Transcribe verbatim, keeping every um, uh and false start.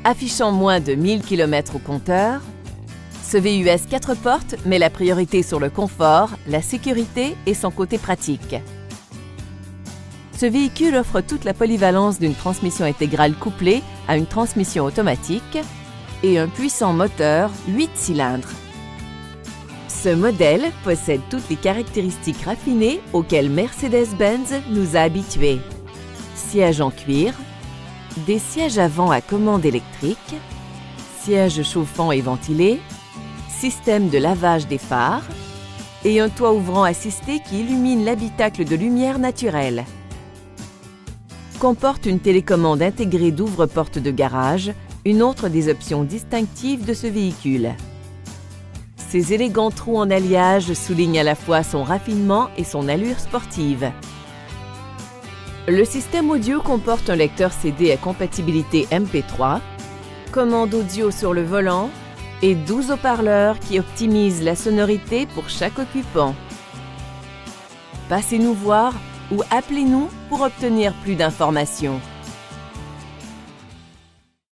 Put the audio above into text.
Affichant moins de mille kilomètres au compteur, ce V U S quatre portes met la priorité sur le confort, la sécurité et son côté pratique. Ce véhicule offre toute la polyvalence d'une transmission intégrale couplée à une transmission automatique et un puissant moteur huit cylindres. Ce modèle possède toutes les caractéristiques raffinées auxquelles Mercedes-Benz nous a habitués. Siège en cuir, des sièges avant à commande électrique, sièges chauffants et ventilés, système de lavage des phares et un toit ouvrant assisté qui illumine l'habitacle de lumière naturelle. Comporte une télécommande intégrée d'ouvre-porte de garage, une autre des options distinctives de ce véhicule. Ces élégants trous en alliage soulignent à la fois son raffinement et son allure sportive. Le système audio comporte un lecteur C D à compatibilité M P trois, commande audio sur le volant et douze haut-parleurs qui optimisent la sonorité pour chaque occupant. Passez nous voir ou appelez-nous pour obtenir plus d'informations.